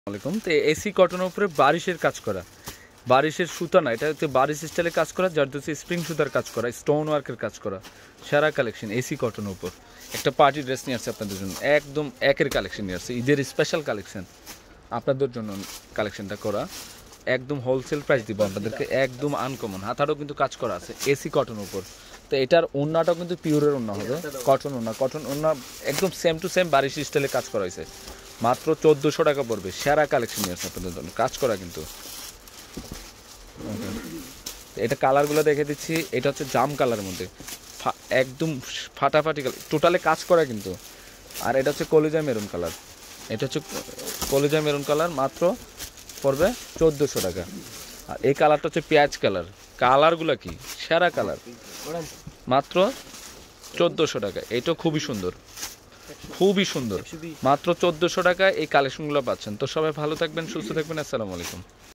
আসসালামাইকুম। তো এসি কটনের উপরে বারিশের কাজ করা, বারিশের সুতা না, এটা হচ্ছে বারিশ স্টাইলে কাজ করা, যার হচ্ছে স্প্রিং সুতার কাজ করা, স্টোন ওয়ার্কের কাজ করা, সেরা কালেকশন এসি কটনের উপর। একটা পার্টি ড্রেস নিয়ে আসছে আপনাদের জন্য, একদম একের কালেকশন নিয়ে আসছে, ঈদের স্পেশাল কালেকশন আপনাদের জন্য কালেকশনটা করা, একদম হোলসেল প্রাইস দিব আপনাদেরকে, একদম আনকমন। হাতারও কিন্তু কাজ করা আছে এসি কটনের উপর। তো এটার ওড়নাটাও কিন্তু পিওরের ওড়না হবে, কটন ওড়না, কটন ওড়না একদম সেম টু সেম বারিশ স্টাইলে কাজ করা হয়েছে। মাত্র 1400 টাকা পড়বে, সেরা কালেকশন নিয়ে আসছে আপনাদের জন্য, কাজ করা কিন্তু। এটা কালারগুলো দেখে দিচ্ছি, এটা হচ্ছে জাম কালারের মধ্যে, একদম ফাটাফাটি কালার, টোটালে কাজ করা কিন্তু। আর এটা হচ্ছে কলিজা মেরুন কালার, এটা হচ্ছে কলিজা মেরুন কালার, মাত্র পড়বে 1400 টাকা। আর এই কালারটা হচ্ছে পেঁয়াজ কালার, কালারগুলো কি সেরা কালার, মাত্র 1400 টাকা। এটা খুবই সুন্দর, খুবই সুন্দর, মাত্র 1400 টাকায় এই কালেকশনগুলো পাচ্ছেন। তো সবাই ভালো থাকবেন, সুস্থ থাকবেন, আসসালামু আলাইকুম।